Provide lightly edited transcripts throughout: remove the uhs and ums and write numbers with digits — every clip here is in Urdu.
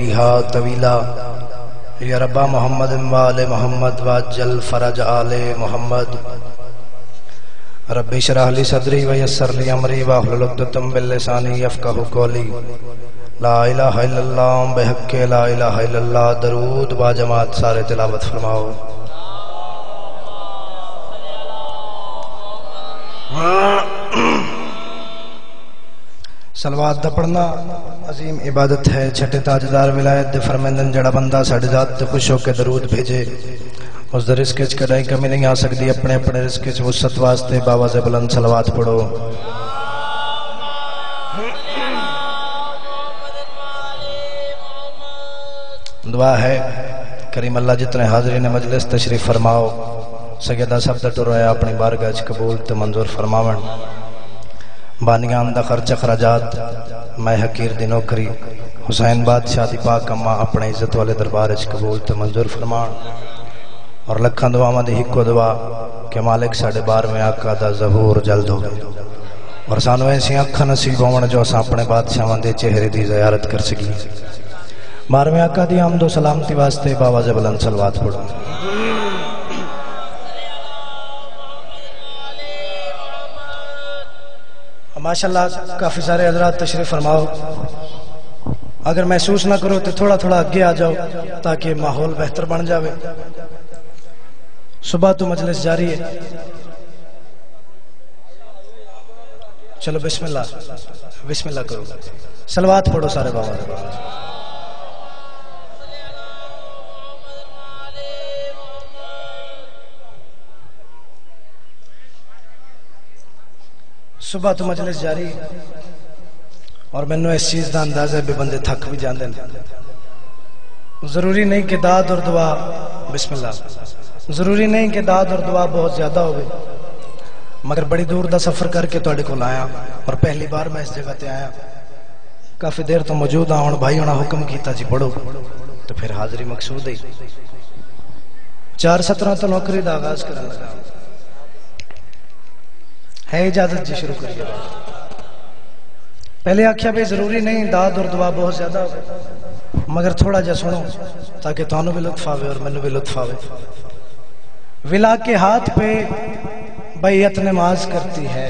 فيها طويلا يا رب محمد وآل محمد وعجل فرج آل محمد رب اشرح لي صدري ويسر لي امري واحلل عقدة من لساني يفقهوا قولي لا الہ الا اللہ بحق لا الہ الا اللہ درود با جماعت سارے تلاوت فرماؤ صلوات دا پڑھنا عظیم عبادت ہے چھٹے تاجدار ولایت دے فرمیندن جڑا بندہ ساڈے ذات تے خوش ہو کے درود بھیجے اس دے رزق وچ کدی کمی نہیں آ سکدی اپنے اپنے رزق وچ وسعت واسطے باواز بلند صلوات پڑھو دعا ہے کریم اللہ جتنے حاضرین مجلس تشریف فرماؤ سیدہ سب دا ٹرویا اپنی بارگاہ وچ قبول تے منظور فرماون بانیان دا خرچ اخراجات میں حقیر دی نوکری حسین بادشاہ دی پاک اما اپنے عزت والے دربار وچ قبول تے منظور فرمان اور لکھاں دعاواں دی ہکو دعا کہ مالک ساڈے 12ویں آقا دا ظہور جلد ہو اور سانو ایسی اکھاں نصیب ہون جو اساں اپنے بادشاہاں دے چہرے دی زیارت کر سکیے 12ویں آقا دی حمد و سلامتی واسطے باواز بلند صلوات پڑھو ماشاءاللہ کافی سارے حضرات تشریف فرماؤ اگر محسوس نہ کرو تو تھوڑا تھوڑا آگے آ جاؤ تاکہ ماحول بہتر بن جاوے صبح تو مجلس جاری ہے چلو بسم اللہ کرو صلوات پڑھو سارے بابا صبح تو مجلس جاری اور میں نے اس چیز کا اندازہ بھی بندے تھک بھی جاندے ہیں ضروری نہیں کہ داد اور دعا بسم اللہ ضروری نہیں کہ داد اور دعا بہت زیادہ ہوئے مگر بڑی دور دا سفر کر کے توڑے کو لایا اور پہلی بار میں اس جگہ تے آیا کافی دیر تو موجود ہاں اور بھائی ہونا حکم کیتا جی پڑھو تو پھر حاضری مقصود ہے 4:17 تو نوکری دا آغاز کرنے لگا ہے اجازت جی شروع کریے پہلے آکھیا بھی ضروری نہیں داد اور دعا بہت زیادہ ہو مگر تھوڑا جا سنو تاکہ تانوں بھی لطف آوے اور منوں بھی لطف آوے ولا کے ہاتھ پہ بیعت نماز کرتی ہے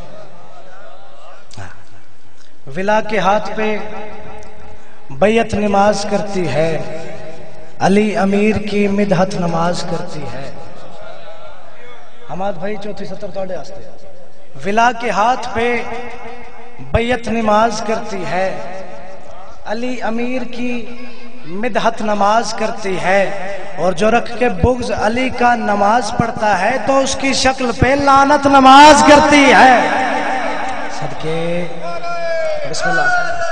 ولا کے ہاتھ پہ بیعت نماز کرتی ہے علی امیر کی مدحت نماز کرتی ہے حماد بھائی 34-70 توڑے آستے ولا کے ہاتھ پہ بیعت نماز کرتی ہے علی امیر کی مدحت نماز کرتی ہے اور جو رکھ کے بغض علی کا نماز پڑھتا ہے تو اس کی شکل پہ لعنت نماز کرتی ہے صدقے بسم اللہ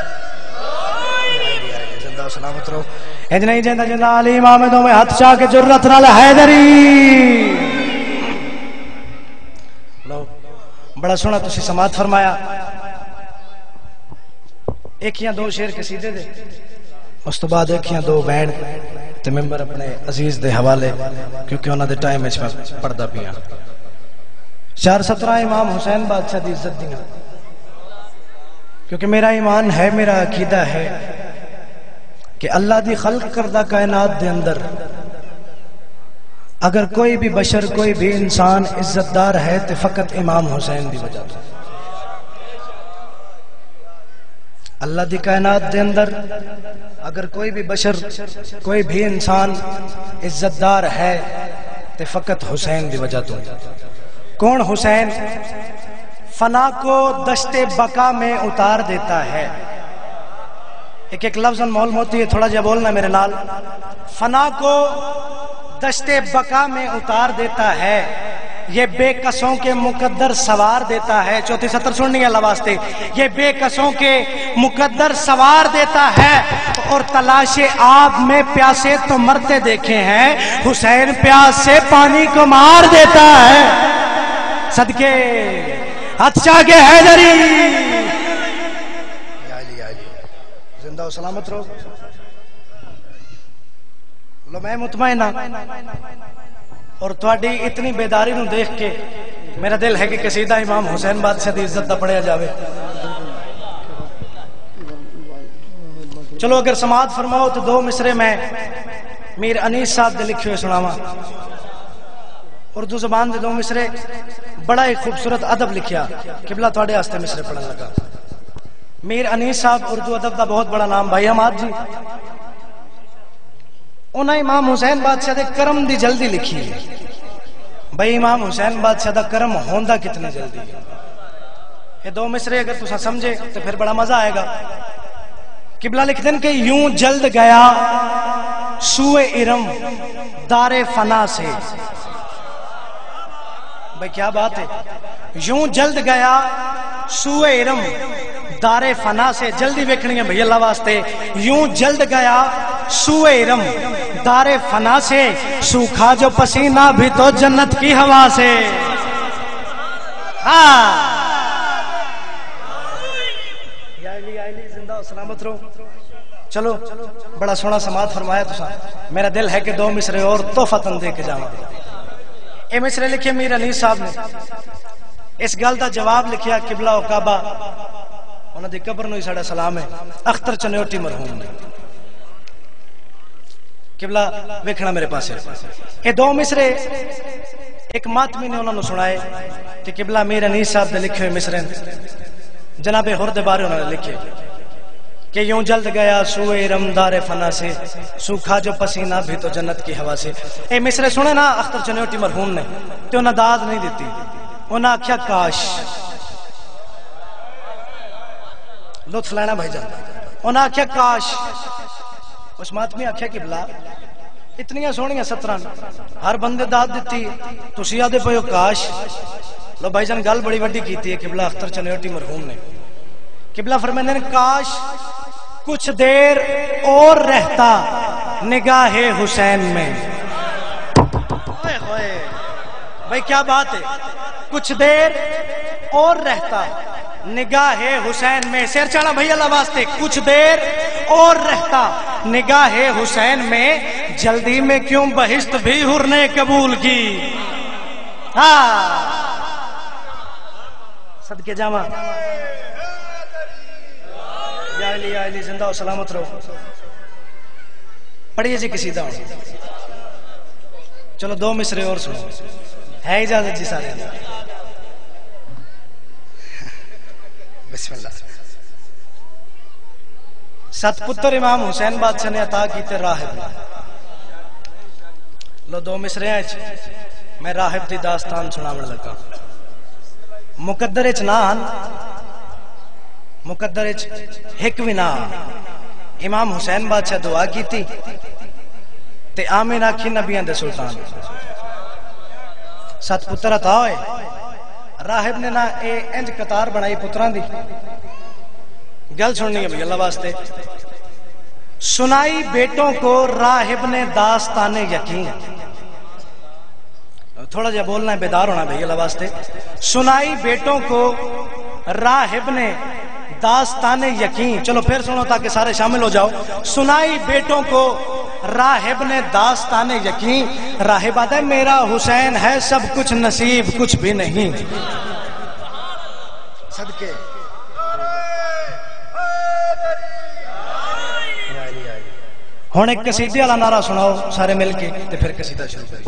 زندہ و سلامت رہو انج نہیں جندہ علی امامدوں میں ہاتھ چاہ کے جرت نال حیدری بڑا سونا تسی سماعت فرمایا ایک یا دو شعر قصیدے دے اس تو بعد ایک یا دو بینڈ تے ممبر اپنے عزیز دے حوالے کیونکہ انہاں دے ٹائم وچ میں پڑھدا پیا 4:17 امام حسین بادشاہ دی عزت دیاں کیونکہ میرا ایمان ہے میرا عقیدہ ہے کہ اللہ دی خلق کردہ کائنات دے اندر اگر کوئی بھی بشر کوئی بھی انسان عزت دار ہے تو فقط امام حسین دی وجہ تو اللہ دی کائنات دے اندر اگر کوئی بھی بشر کوئی بھی انسان عزت دار ہے تو فقط حسین دی وجہ تو کون حسین فنا کو دشت بقا میں اتار دیتا ہے ایک لفظ مول موتی ہے تھوڑا جا بولنا میرے نال فنا کو دشت بقا میں اتار دیتا ہے یہ بے قصوں کے مقدر سوار دیتا ہے 34-70 سننی ہے اللہ واسطے یہ بے قصوں کے مقدر سوار دیتا ہے اور تلاش آب میں پیاسے تو مرتے دیکھے ہیں حسین پیاس سے پانی کو مار دیتا ہے صدقے ہاتھ چاہ کے حیدری زندہ و سلامت رہو لو میں مطمئن اور تھوڑی اتنی بیداری نو دیکھ کے میرا دل ہے کہ قصیدہ امام حسین بادشاہ دی عزت دا پڑھیا جاوے چلو اگر سماعت فرماؤ تو دو مصرے میں میر انیس صاحب دے لکھے ہوئے سناواں. اردو زبان دے دو مصرے بڑا ہی خوبصورت ادب لکھیا. قبلہ تواڈے واسطے مصرے پڑھن لگا. میر انیس صاحب اردو ادب دا بہت بڑا نام. بھائی حماد جی انہاں امام حسین بادشاہ دے کرم دی جلدی لکھی ہے. بھائی امام حسین بادشاہ دا کرم ہوندا کتنی جلدی ہے. یہ دو مصرے اگر تسا سمجھے تو پھر بڑا مزہ آئے گا. قبلہ لکھ دیں کہ یوں جلد گیا سوئے ارم دار فنا سے. بھائی کیا بات ہے. یوں جلد گیا سوئے ارم دار فنا سے. جلدی ویکھنی ہے بھئی اللہ واسطے. یوں جلد گیا سوئے ارم دار فنا سے. سوکھا جو پسینہ بھی تو جنت کی ہوا سے. زندہ سلامت رہو. چلو بڑا سونا سماعت فرمایا تسا. میرا دل ہے کہ دو مصرے اور تحفتاً دے کے جاواں. اے مصرے لکھے میر انیس صاحب نے. اس گل دا جواب لکھیا قبلہ و کعبہ انہاں دی قبر نوں ہی ساڈا سلام ہے. اختر چنیوٹی مرحوم نے. قبلہ ویکھنا میرے پاس ہے. اے دو مصرے ایک ماتمی نے انہاں نوں سنائے کہ قبلہ میر انیس صاحب دے لکھے ہوئے مصرے جناب حر دے بارے انہوں نے لکھے کہ یوں جلد گیا سوئے ارم دار فنا سے. سوکھا جو پسینہ بھی تو جنت کی ہوا سے. اے مصرے سنے نا اختر چنیوٹی مرحوم نے تو انہاں داد نہیں دیتی. انہاں آکھیا کاش. لطف لینا بھائی جان. انہاں آکھیا کاش. اس ماتمی آکھیا قبلہ اتنیاں سونیاں 17 ہر بندے داد دیتی تسی آدھے پئیو کاش. لو بھائی جان گل بڑی وڈی کیتی ہے قبلہ اختر چنیوٹی مرحوم نے. قبلہ فرماتے ہیں کاش کچھ دیر اور رہتا نگاہ حسین میں. بھائی کیا بات ہے. کچھ دیر اور رہتا نگاہ حسین میں. سیر چانا بھائی اللہ واسطے. کچھ دیر اور رہتا نگاہ حسین میں. جلدی میں کیوں بہشت بھی حر نے قبول کی. صدقے جاواں. یا علی زندہ و سلامت رہو. پڑھیے جی قصیدہ. چلو دو مصرے اور سنو. ہے اجازت جی سارے. بسم اللہ. ست پتر امام حسین بادشاہ نے عطا کیتے راہب. لو دو مصرے ہیں میں راہب دی داستان سناون لگا. مقدر اچ نان مقدر اچ ایک بھی نہ. امام حسین بادشاہ دعا کیتی تے آمین آکھی نبیاں دے سلطان. 7 پتر عطا ہوئے. راہب نے نہ اے انج قطار بنائی پتراں دی. گل سننی ہے بھئی اللہ واسطے. سنائی بیٹوں کو راہب نے داستان یقین. تھوڑا جا بولنا ہے بیدار ہونا بھئی اللہ واسطے. سنائی بیٹوں کو راہب نے داستان یقین. چلو پھر سنو تاکہ سارے شامل ہو جاؤ. سنائی بیٹوں کو راہب نے داستان یقین. راہب آتا ہے میرا حسین ہے سب کچھ نصیب کچھ بھی نہیں. صدقے ہن ایک قصیدے والا نعرہ سناؤ سارے مل کے تے پھر قصیدہ شروع کریے.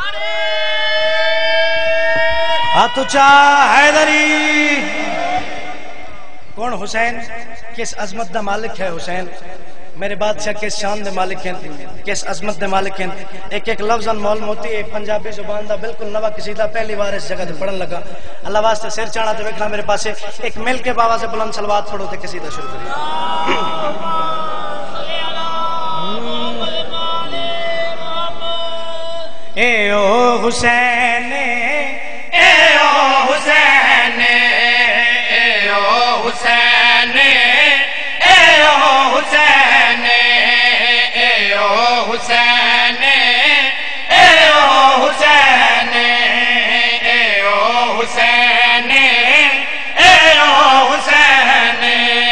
ہاتھ اونچا حیدری. کون حسین؟ کس عظمت دا مالک ہے حسین. میرے بادشاہ کس شان دے مالک ہیں کس عظمت دے مالک ہیں. ایک ایک لفظ مول موتی ایک پنجابی زبان دا بالکل نوا قصیدہ پہلی بار اس جگہ تے پڑھن لگا. اللہ واسطے سر چانا تے ویکھنا میرے پاسے. ایک مل کے بابا سے بلند صلوات پڑھو تے قصیدہ شروع کریے. اے او حسین اے او حسین اے او حسین اے او حسین اے او حسین اے او حسین اے او حسین اے او حسین.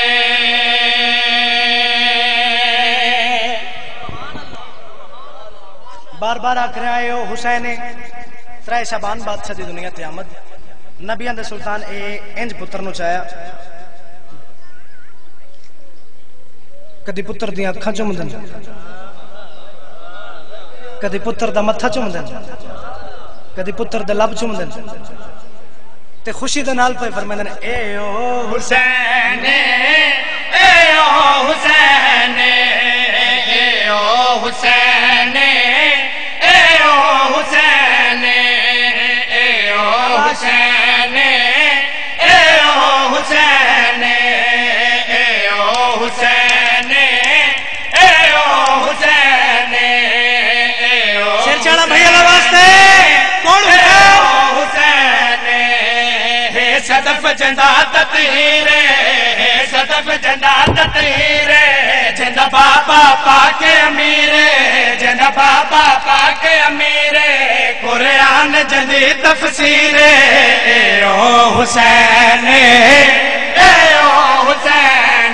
بار بار آکھ رہا ہے او حسین. ترائے شعبان بادشاہ دی دنیا تے آمد. نبیاں دے سلطان اے انج پتر نو چاہیا. کدی پتر دیاں اکھاں چومدن کدی پتر دا متھا چومدن کدی پتر دا لب چومدن تے خوشی دے نال پے فرماندے اے او حسین اے او حسین اے او حسین اے او حسین اے او حسین اے او حسین اے او حسین اے او حسین اے او سر چڑھا بھیا اللہ واسطے کون حسین ہے صدف جندا تطہیرے صدف جندا تطہیرے جندا بابا پاک امیرے جندا بابا پاک امیرے قرآن جندی تفسیرے اے او حسین اے او حسین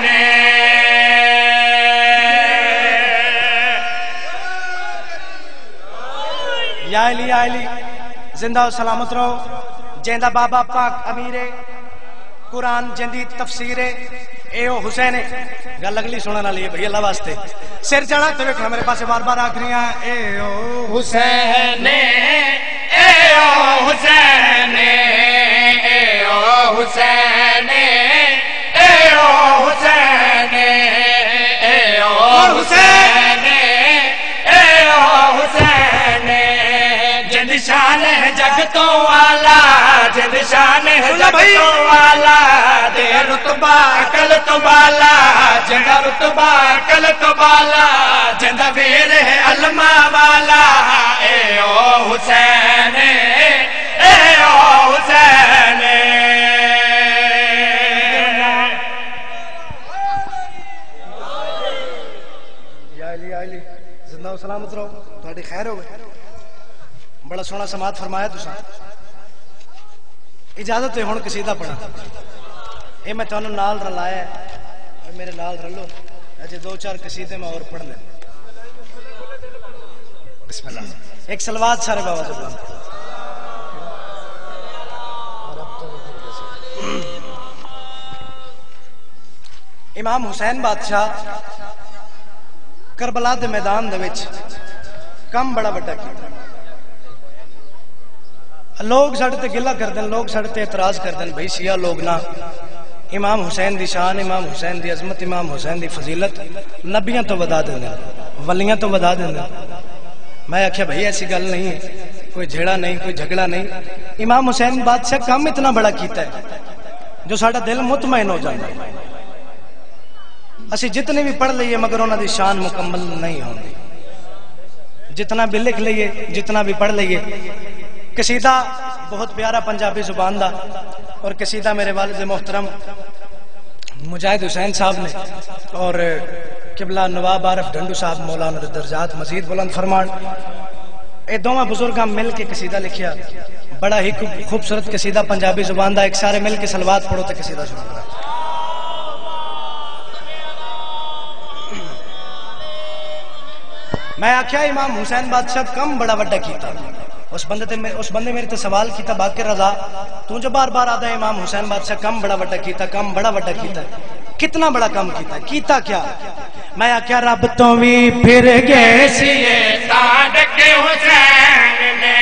یا علی زندہ و سلامت رہو جیندہ بابا پاک امیرے قرآن جندی تفسیرے اے او حسین گل اگلی سننا لیے بھئی اللہ واسطے سر چڑھا تو دیکھنا میرے پاس بار بار آکھ رہی ہیں اے او حسین اے او حسین اے او حسین اے او حسین اے او حسین اے او حسین جند شان ہے جگ تو والا جند شان ہے جگ تو والا دے رتبہ عقل تو بالا جند رتبہ عقل تو بالا جند ویر ہے علمہ والا اے او حسین اے او حسین یا علی زندہ و سلامت رہو تھوڑی خیر ہو گئے بڑا سونا سماعت فرمایا تسا اجازت ہے ہن قصیدہ پڑھا اے میں تانوں نال رلایا ہے میرے نال رلو اجے دو چار قصیدے میں اور پڑھ لیں بسم اللہ ایک صلوات سارے بابا زبان امام حسین بادشاہ کربلا دے میدان دے وچ کم بڑا بڑا کیتا لوگ ساڑھے تے گلہ کر دیں لوگ ساڑھے تے اعتراض کر دیں بھئی شیعہ لوگ نا امام حسین دی شان امام حسین دی عظمت امام حسین دی فضیلت نبیاں تو ودا دیں ولیاں تو ودا دیں میں آکھیا بھئی ایسی گل نہیں ہے کوئی جھیڑا نہیں کوئی جھگڑا نہیں امام حسین بادشاہ کم اتنا بڑا کیتا ہے جو ساڑھا دل مطمئن ہو جائے اسی جتنے بھی پڑھ لئیے مگر انہاں دی شان مکمل نہیں ہوندی جتنا بھی لکھ لئیے جتنا بھی پڑھ لئیے قصیدہ بہت پیارا پنجابی زبان دا اور قصیدہ میرے والد محترم مجاہد حسین صاحب نے اور قبلہ نواب عارف ڈھنڈو صاحب مولانا درجات مزید بلند فرمان اے دوواں بزرگاں مل کے قصیدہ لکھیا بڑا ہی خوبصورت قصیدہ پنجابی زبان دا ایک سارے مل کے صلوات پڑھو تے قصیدہ شروع کرا میں آکھیا امام حسین بادشاہ کم بڑا وڈا کیتا اس بندے میرے تے سوال کیتا باقر رضا تو جو بار بار آدھا ہے امام حسین بادشاہ کم بڑا وڈا کیتا کم بڑا وڈا کیتا کتنا بڑا کم کیتا کیا میں آکھیا رب تو بھی پھر گئے سیے تاں ڈکے حسین نے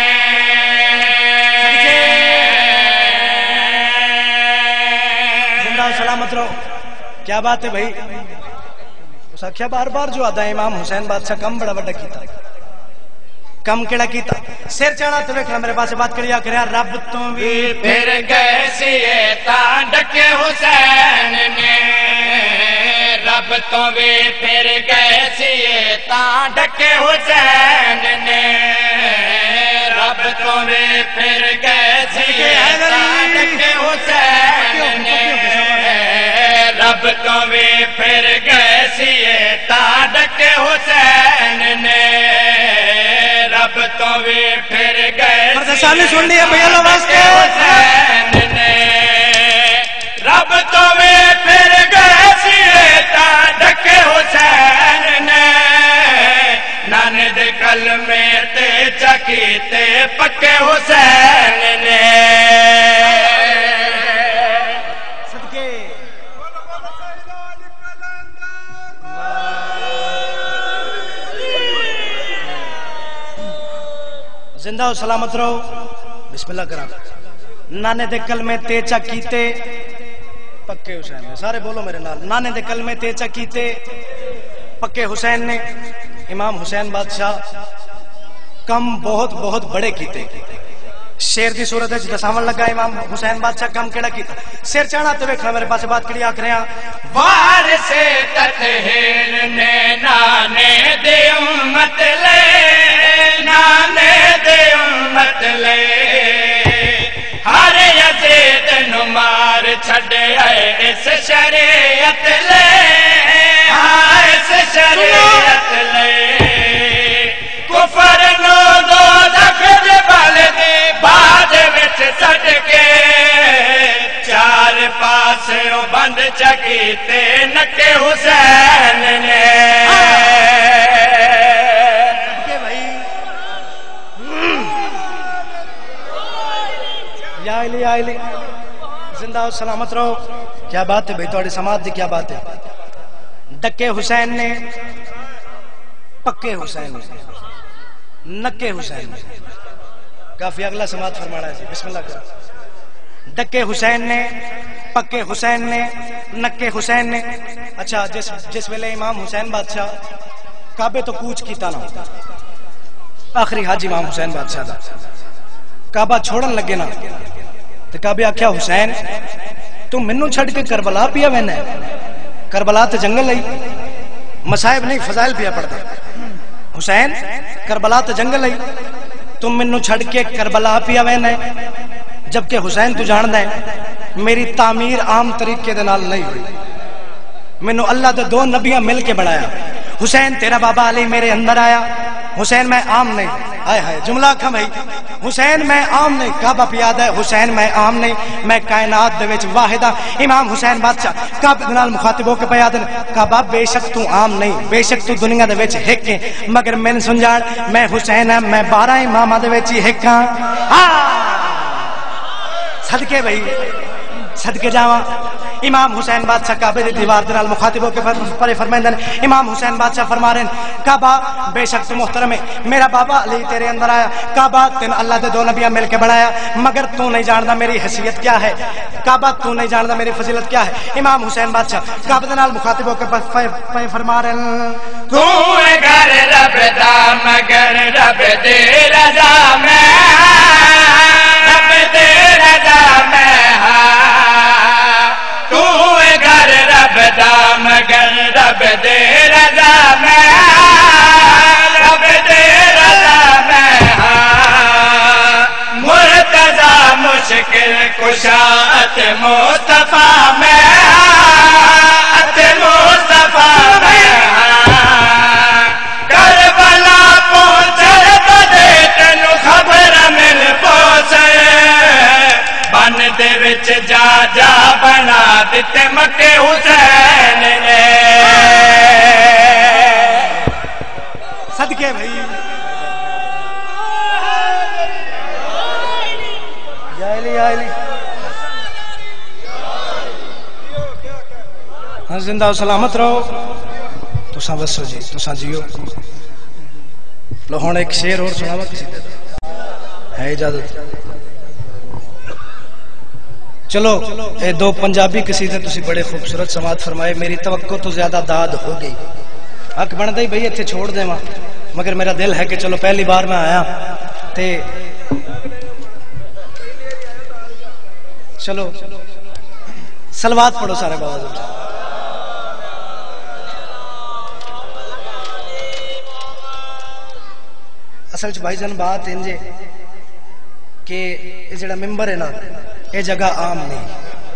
زندہ سلامت رہو کیا بات ہے بھائی اس آکھیا بار بار جو آدھا ہے امام حسین بادشاہ کم بڑا وڈا کیتا کم کیڑا کیتا سر چڑھا تو دیکھنا میرے پاس بات کریا کریا رب تو بھی پھر گئے سیے تاں ڈکے حسین نے رب تو بھی پھر گئے سیے تاں ڈکے حسین نے رب تو بھی پھر گئے سیے تاں ڈکے حسین نے رب تو بھی پھر گئے سیے تاں ڈکے حسین نے رب تو بھی پھر گئے سامنے سن لیا بھئی اللہ واسطے حسین نے رب تو بھی پھر گئے سیے تاں ڈکے حسین نے نانے دے کلمے تے چکیتے پکے حسین نے صدقے زندہ و سلامت رہو. بسم اللہ کرا. نانے دے کلمے تیچا کیتے پکے حسین نے. سارے بولو میرے نال. نانے دے کلمے تیچا کیتے پکے حسین نے. امام حسین بادشاہ کم بہت بہت بڑے کیتے. شیر دی صورت ہے دساون لگا امام حسین بادشاہ کم کیڑا کیتا. سر چڑھا تے ویکھنا میرے پاس بات کیڑی آکھ رہے ہیں. وارث تطہیر نے نانے دے امت لے، نانے دے امت لے، ہر یزید نو مار چھڈے اس شریعت لے، ہاں اس شریعت لے. کفر نو دوزخ دے بل دی بعد وچ سٹ کے چار پاسے بند چکیتے نکے حسین نے. یا علی یا علی. زندہ و سلامت رہو. کیا بات ہے بھائی تھوڑی سماعت دی کیا بات ہے. ڈکے حسین نے پکے حسین نے نکے حسین نے. کافی اگلا سماعت فرمانا ہے جی. بسم اللہ کرو. ڈکے حسین نے پکے حسین نے نکے حسین نے. اچھا جس ویلے امام حسین بادشاہ کعبے تو کوچ کیتا نا، آخری حج امام حسین بادشاہ دا کعبہ چھوڑن لگے نا تے کعبے آکھیا حسین تو مینوں چھڈ کے کربلا پیا وینا ہے. کربلا تے جنگل ہے، مصائب نہیں فضائل پیا پڑتا. حسین کربلا تے جنگل ہے، تم مینوں چھڈ کے کربلا پیا وینا ہے. جبکہ حسین تو جاندا ہے میری تعمیر عام طریقے دے نال نہیں ہوئی. مینوں اللہ دے دو نبیاں مل کے بنایا. حسین تیرا بابا علی میرے اندر آیا. حسین میں عام نہیں. ہائے ہائے جملہ کھا بھائی. حسین میں عام نہیں. کعبہ پیاد ہے. حسین میں عام نہیں. میں کائنات دے وچ واحد ہاں. امام حسین بادشاہ کعبے دے نال مخاطب ہو کے پیاد نے کعبہ بے شک تو عام نہیں، بے شک تو دنیا دے وچ ایک ہے، مگر میں سمجھاڑ میں حسین ہاں، میں 12 اماماں دے وچ ایک ہاں. صدقے بھائی صدقے جاواں. امام حسین بادشاہ کعبے دی دیوار دے نال مخاطب ہو کے پرے فرمائندے نے. امام حسین بادشاہ فرما رہے ہیں کعبہ بے شک تو محترم ہے، میرا بابا علی تیرے اندر آیا. کعبہ تین اللہ دے دو نبیاں مل کے بنایا، مگر تو نہیں جاندا میری حیثیت کیا ہے. کعبہ تو نہیں جاندا میری فضیلت کیا ہے. امام حسین بادشاہ کعبے دے نال مخاطب ہو کے فرما رہے ہیں تو گھر رب دا مگر رب دے رضا میں، رب دے رضا میں. تو گھر رب دا مگر رب دے رضا میں، رب دے رضا میں. مرتضی مشکل کشا ات مصطفیٰ میں، ات مصطفیٰ میں. کربلا پہنچے بدے تینو خبر مل پہنچے، بن دے وچ جا جا بنا دیتے مکے حسین نے. صدقے بھائی. یا علی یا علی. ہاں زندہ و سلامت رہو. تساں وسو جی تساں جیو. لو ہن ایک شعر اور سناوا کسی دے ہے اجازت؟ چلو اے دو پنجابی قصیدے تسی بڑے خوبصورت سماعت فرمائے. میری توقع تو زیادہ داد ہو گئی. حق بندا ہی بھئی ایتھے چھوڑ دیواں، مگر میرا دل ہے کہ چلو پہلی بار میں آیا تے چلو صلوات پڑھو سارے بابا جی. اصل چ بھائی جان بات انجے کہ یہ جڑا ممبر ہے نا یہ جگہ عام نہیں.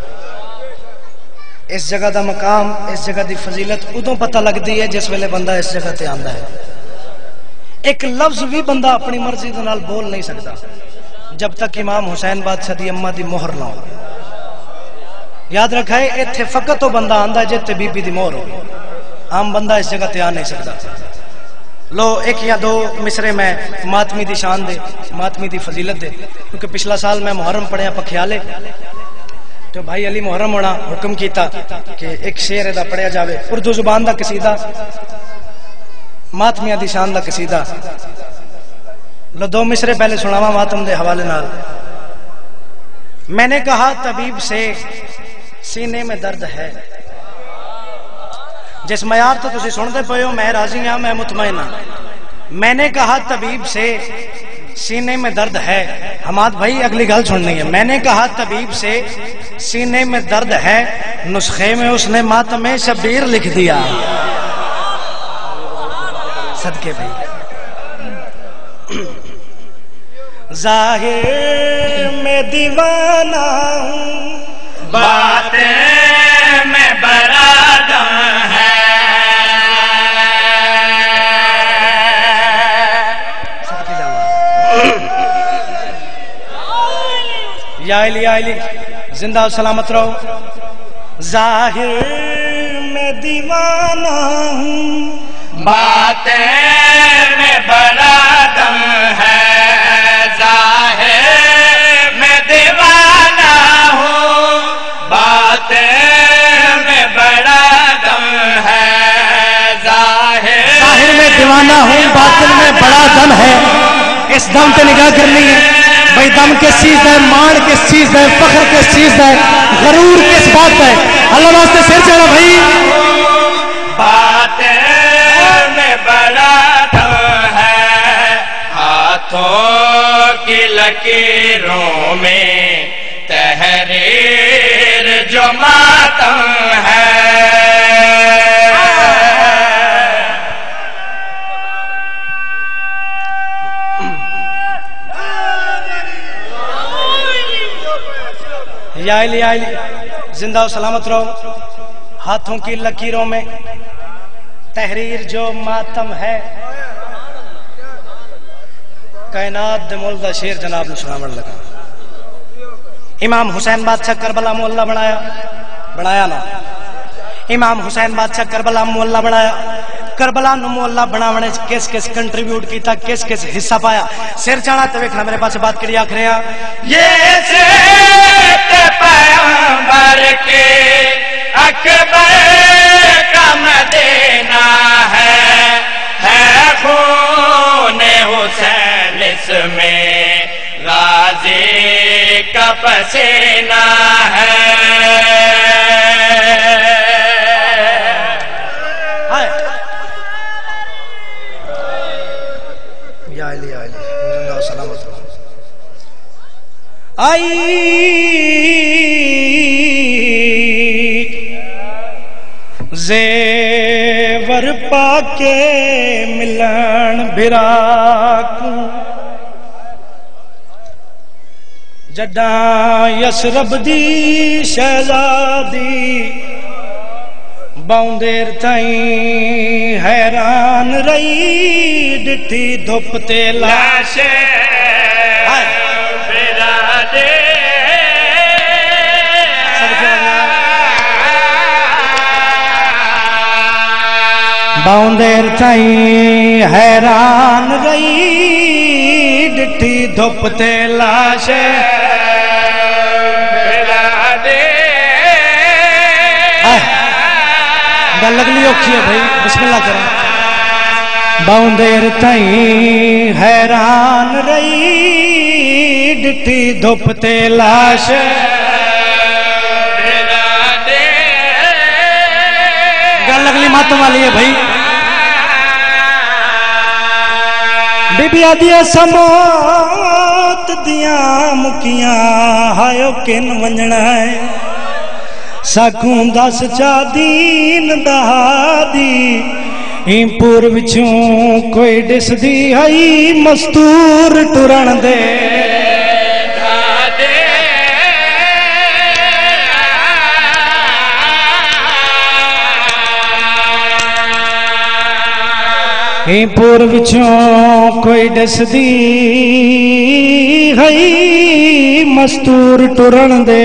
اس جگہ دا مقام، اس جگہ دی فضیلت ادوں پتہ لگتی ہے جس ویلے بندہ اس جگہ تے آندا ہے. ایک لفظ بھی بندہ اپنی مرضی دے نال بول نہیں سکتا جب تک امام حسین بادشاہ دی اماں دی مہر نہ ہو. یاد رکھا ہے ایتھے فقط تو بندہ آندا جتے بی بی دی مہر ہو. عام بندہ اس جگہ تے آ نہیں سکتا. لو ایک یا دو مصرے میں ماتمی دی شان دے، ماتمی دی فضیلت دے، کیونکہ پچھلا سال میں محرم پڑھیا پکھیالے تو بھائی علی محرم ہونا حکم کیتا کہ ایک شعر دا پڑھیا جاوے، اردو زبان دا قصیدہ، ماتمیاں دی شان دا قصیدہ. لو دو مصرے پہلے سناوا ماتم دے حوالے نال. میں نے کہا طبیب سے سینے میں درد ہے. جس معیار تو تسی سنتے پئے ہو میں راضی ہاں میں مطمئن ہاں. میں نے کہا طبیب سے سینے میں درد ہے. حماد بھائی اگلی گل سننی ہے. میں نے کہا طبیب سے سینے میں درد ہے, نسخے میں اس نے ماتم شبیر لکھ دیا. صدقے بھائی ظاہر میں دیوانہ ہوں, باتیں میں برادم ہے. یا علی زندہ و سلامت رہو. ظاہر میں دیوانہ ہوں, باتیں میں برادم ہے. ظاہر میں دیوانہ ہوں, باتیں میں بڑا دم ہے. ظاہر میں دیوانہ ہوں, باطن میں بڑا دم ہے. اس دم پہ نگاہ کرنی ہے بھائی. دم کس چیز ہے, مان کس چیز ہے, فخر کس چیز ہے, غرور کس بات ہے. اللہ واسطے سر چڑھا بھائی. باتیں میں بڑا دم ہے, ہاتھوں کی لکیروں میں تحریر جو ماتم ہے. یا علی زندہ و سلامت رہو. ہاتھوں کی لکیروں میں تحریر جو ماتم ہے. کائنات دے مولدہ شیر جناب نے سناون لگا. امام حسین بادشاہ کربلا محلہ بنایا نا. امام حسین بادشاہ کربلا محلہ بنایا. کربلا نو محلہ بناونے کس کس کنٹریبیوٹ کیتا, کس کس حصہ پایا. سر چانا تو ویکھنا میرے پاس بات کری آکھ رہے ہیں. یہ زیت پیغمبر کے اکبر کا مدینہ ہے خون حسین اس میں غازی کا پسینہ ہے. زیور پا کے ملن بھرا کو, جڈاں یسرب دی شہزادی باؤندیر تائیں حیران رہی. ڈٹھی دھپ تے لاشے باؤندیر تائیں حیران رہی. ڈٹھی دھپ تے لاشے گل لگلی اوکھی ہے بھائی, بسم اللہ کریں. باؤندیر تائیں حیران رہی. ڈٹھی دھپ تے لاشے گل لگلی ماتم والی ہے بھائی. بی بی آدیا سموت دیاں مکیاں ہائیو کن ونجنا ہے. ساکوں دس چا دین دہادی این پور وچوں کوئی ڈس دی آئی مستور ٹرن دے. این پور وچوں کوئی ڈس دی آئی مستور ٹرن دے.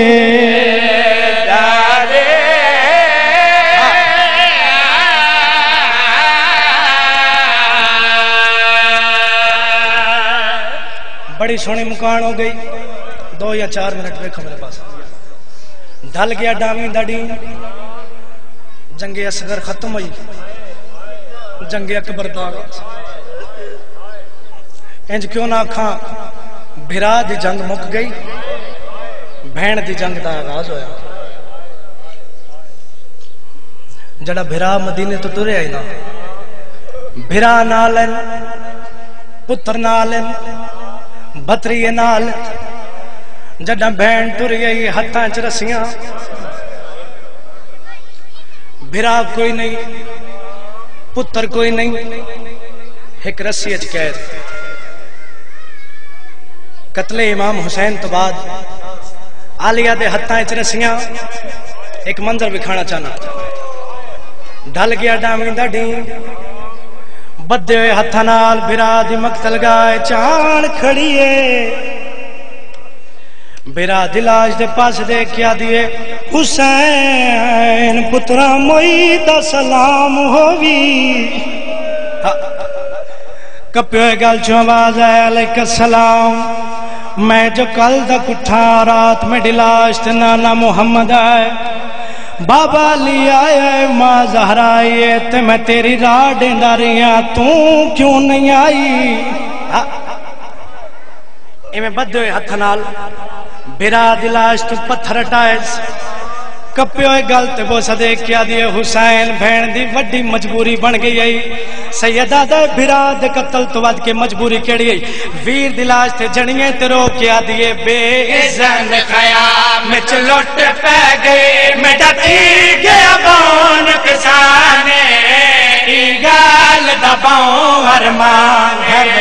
بڑی سونی مکان ہو گئی. 2 یا 4 منٹ دیکھو میرے پاس. ڈھل گیا ڈامی ڈاڈی. جنگ اصغر ختم ہوئی, جنگ اکبر دا انج کیوں نہ کھاں بھرا دی جنگ مک گئی بہن دی جنگ دا آغاز ہویا جڑا بھرا مدینے تو ترے آئی نا بھرا نالن پتر نالن بطری نال جڑا بہن تر گئی ہتھاں چ رسیاں بھرا کوئی نہیں پتر کوئی نہیں ایک رسی اچ قید قتل امام حسین تو بعد عالیہ دے ہتھاں وچ رسیاں ایک منظر دکھانا چاہنا ڈھل گیا ڈاویندا ڈین بدے ہوئے ہتھاں نال بھرا دی مقتل گائے چان کھڑیے بھرا دی لاش دے پاس دے کیا دیے حسین پترا موئی دا سلام ہووی کپے ہوئے گل چوں آواز ہے علیکہ السلام میں جو کل دا کٹھا رات میں ڈلاش تے نانا محمد آئے بابا علی آئے ماں زہرا آئیے تے میں تیری راہ ڈیندا رہیاں تو کیوں نہیں آئی میں بدے ہوئے ہتھ نال بھرا دلاش تو پتھر ہٹائے کپے ہوئے گل تے وہ صدے کیا دیے حسین بہن دی وڈی مجبوری بن گئی ہے سیدہ دے بھرا دے قتل تو ود کے مجبوری کیڑی ہے ویر دلاش تے جنیے تے رو کیا دیے بے زن خیام وچ لٹ پے گئی میڈا تھی گیا بون کسانے ای گال دباؤں ارمان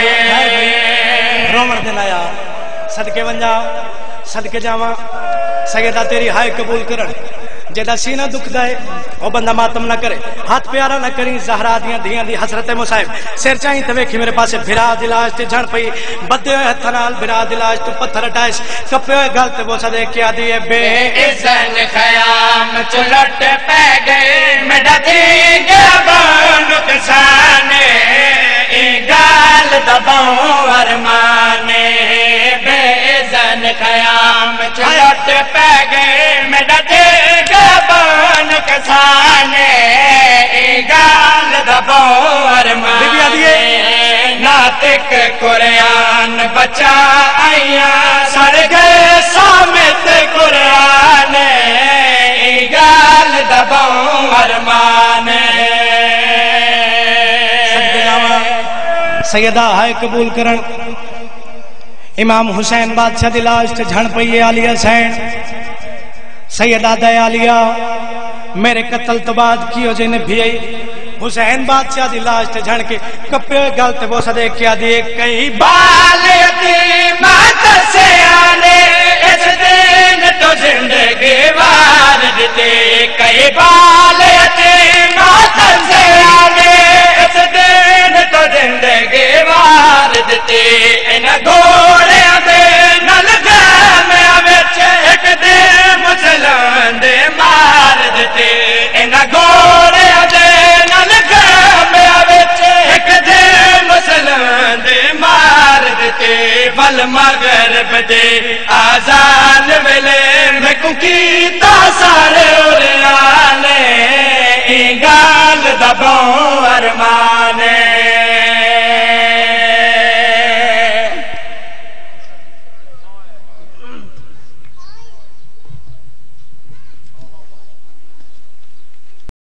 رومن دن آیا صدقے ونجا صدقے جاواں سیدہ تیری ہائے قبول کرن جیدہ سینہ دکھ دائے او بندہ ماتم نہ کرے ہاتھ پیارا نہ کریں زہرا دیاں دیاں دی حسرت مصائب سیر چاہیں تویکھی میرے پاسے بھرا دلاش تے جھڑ پئی بدے ہوئے ہتھنال بھرا دلاش تو پتھر ہٹائش کپے ہوئے گل تے وہ صدے کیا دیئے بے زن خیام چلٹ پہ گئے میڈا تھی گیا بون کسانے ای گال دباؤں ارمانے بے زن خیام چلٹ پہ گئے میڈا تھی گیا بون کسانے ای گال دباؤں ارمانے ناطق قرآن بچا آئیاں سڑ گئے سامت قرآن ای گال دباؤں ارمانے سیدہ ہائے قبول کرن امام حسین بادشاہ دلاش تے جھڑ پئیے علی حسین سیدہ دے علیہ میرے قتل تو بعد کیو جن بھی حسین بادشاہ دلاش تے جھڑ کے کپے گل تے وہ صدے کیا دیے کئی بال یتیمات سے آنے اس دن تو زندگی وار دیتے کئی بال یتیمات سے آنے اس دن تو زندگی وار دیتے ان گھوڑیاں دے نل گامیاں وچ ایک دے مسلمان دے مار دیتے ان گھوڑیاں دے نل گامیاں وچ ایک دے مسلمان دے مار دیتے ول مغرب دے آزان ویلے میں کو کیتا سارے اریانے ای گال دباؤں ارمانے